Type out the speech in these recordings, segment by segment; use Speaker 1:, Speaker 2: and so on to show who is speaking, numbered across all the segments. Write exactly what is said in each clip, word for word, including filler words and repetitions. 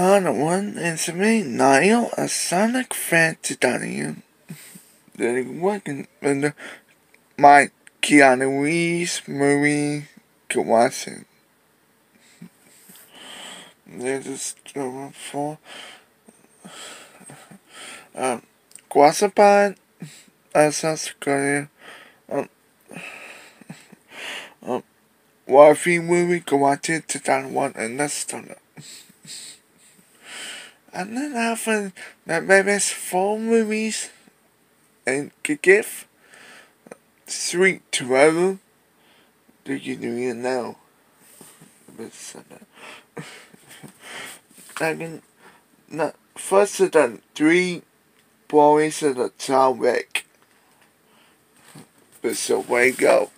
Speaker 1: on one instrument, Niall, a sonic fan to Donnie. They're working with my Keanu Reeves movie to watch it. They're just going for um Guasapine as South Korea. Um um Warfy movie go watch it to down one and that's done. And then after that maybe four movies and could give three twelve do you do it now? I mean not first than three boys in the John Wick. But so way go.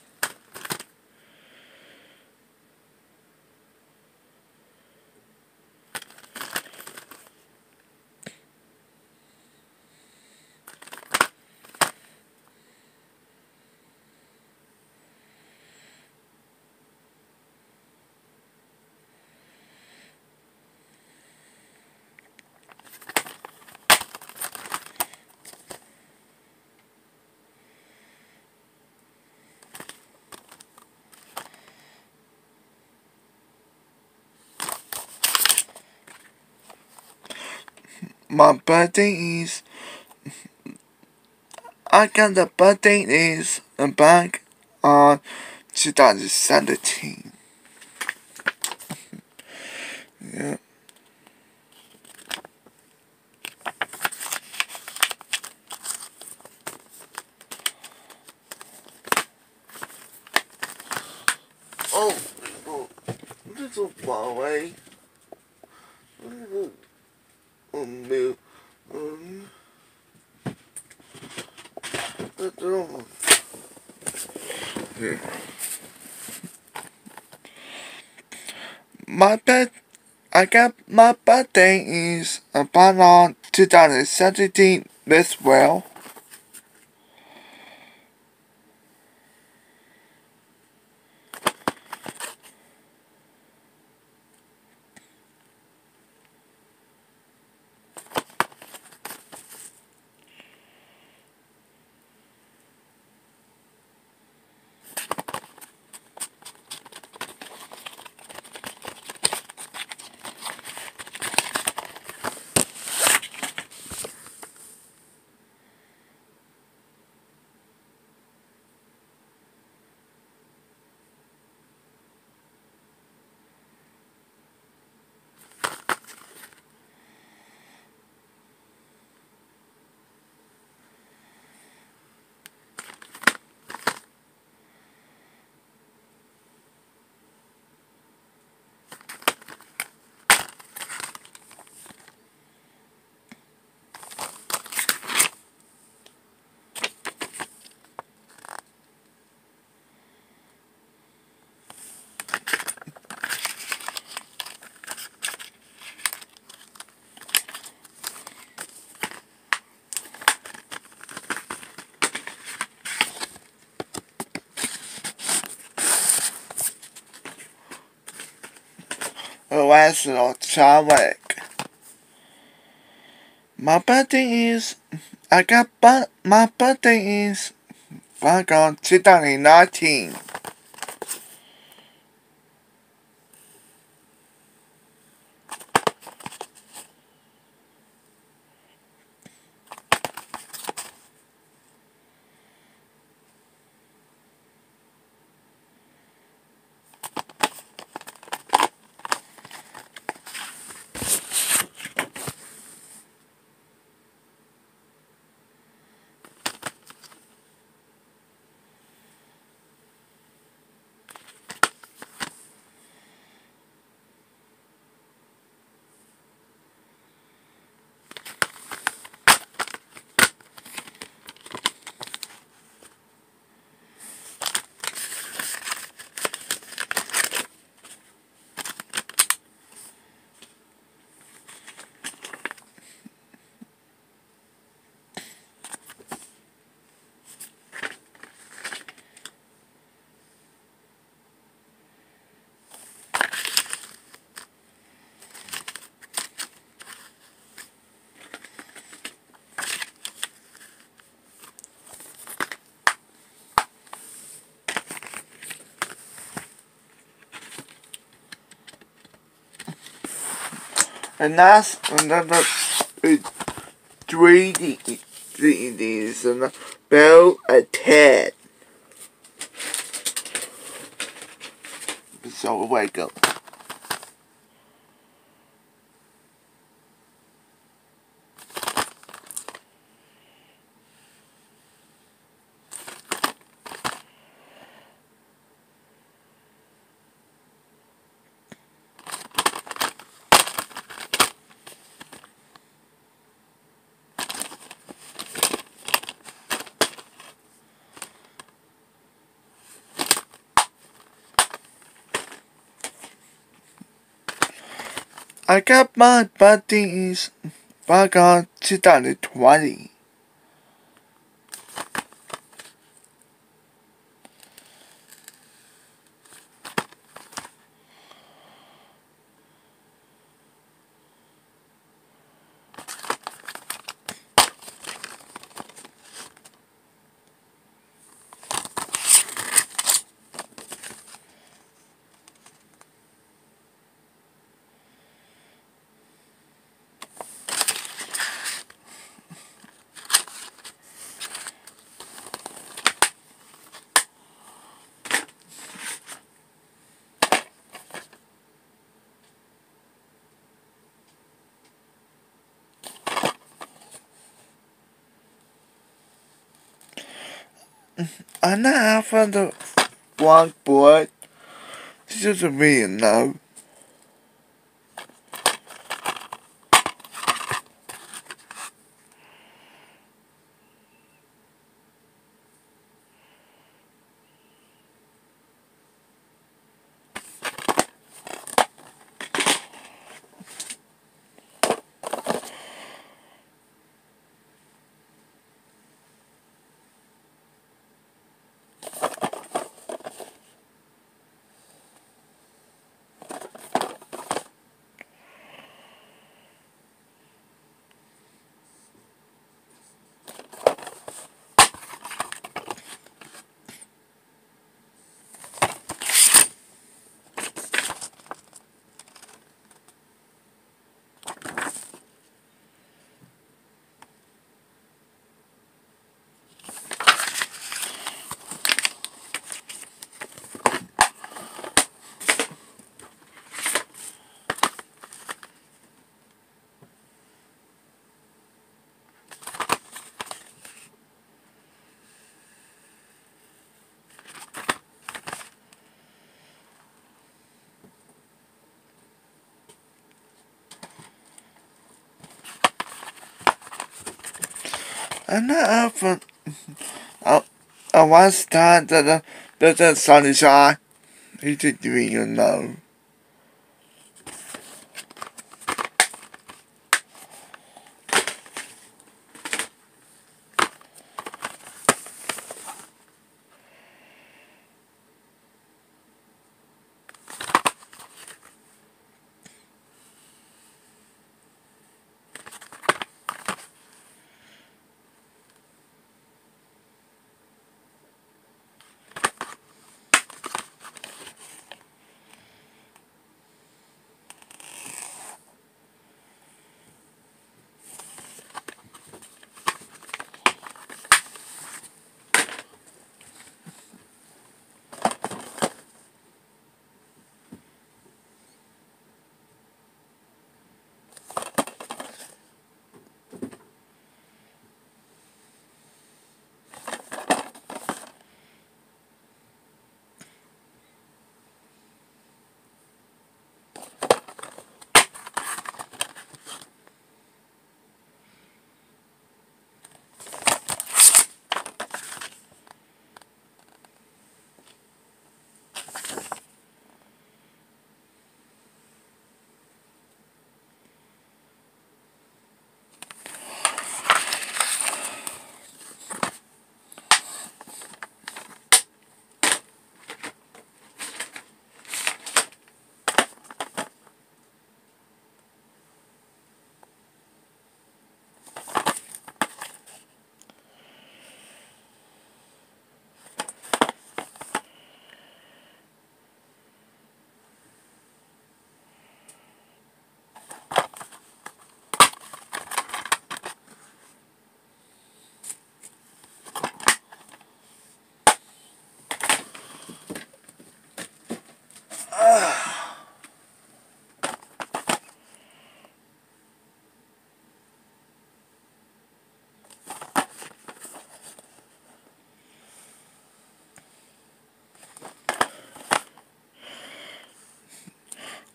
Speaker 1: My birthday is I got the birthday is back on twenty seventeen. Yeah. Oh, oh, little far away. Oh, oh, no. Um, oh, yeah. My bed, I got my birthday is about on twenty seventeen as well. Oh, that's not Charwick. My birthday is I got but my birthday is back on twenty nineteen. and that's another three D three Ds and Bill and Ted. So wake up. I got my buddies back on twenty twenty. I'm not after the one boy. It's just a me now. I'm not after. I, I want to start the the the sunshine. He's just doing you know.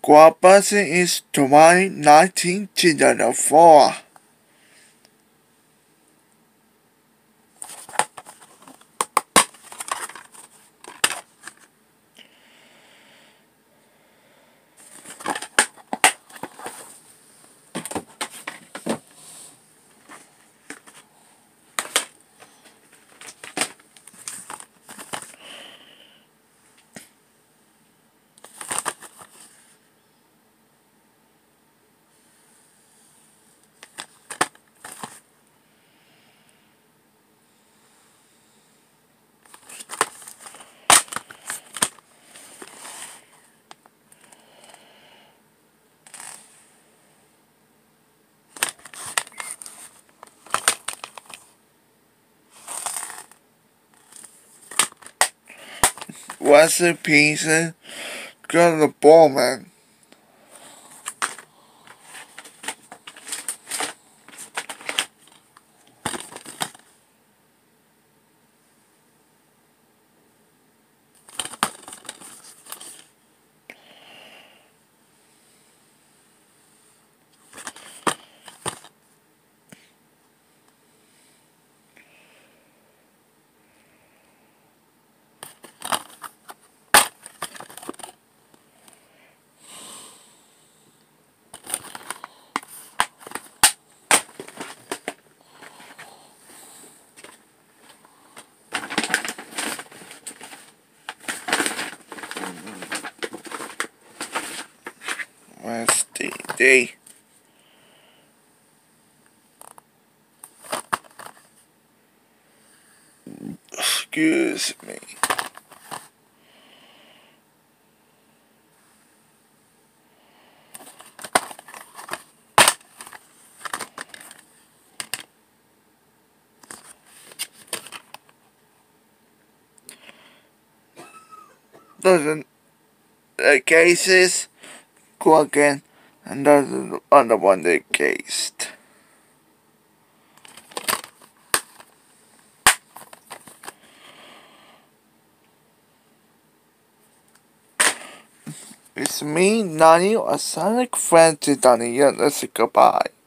Speaker 1: Squad Busting is twenty nineteen to four. Wesley Pearson, go to the Bowman. Wednesday day. Excuse me. Those are the cases. Go again. And those are the other one they cased. It's me, Nani, a Sonic friend to Donnie. Yeah, let's say goodbye.